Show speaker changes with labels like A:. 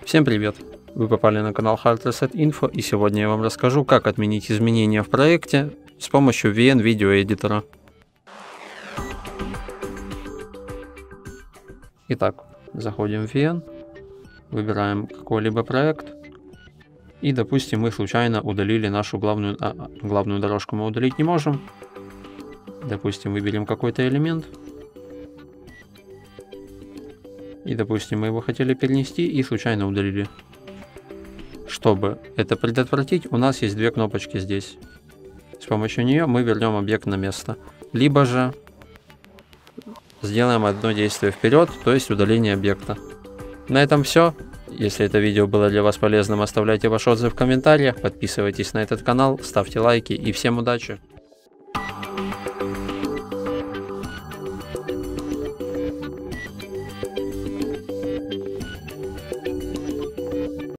A: Всем привет! Вы попали на канал Hard Reset Info, и сегодня я вам расскажу, как отменить изменения в проекте с помощью VN видеоэдитора. Итак, заходим в VN, выбираем какой-либо проект, и, допустим, мы случайно удалили нашу главную дорожку, мы удалить не можем. Допустим, выберем какой-то элемент. И, допустим, мы его хотели перенести и случайно удалили. Чтобы это предотвратить, у нас есть две кнопочки здесь. С помощью нее мы вернем объект на место. Либо же сделаем одно действие вперед, то есть удаление объекта. На этом все. Если это видео было для вас полезным, оставляйте ваш отзыв в комментариях, подписывайтесь на этот канал, ставьте лайки и всем удачи!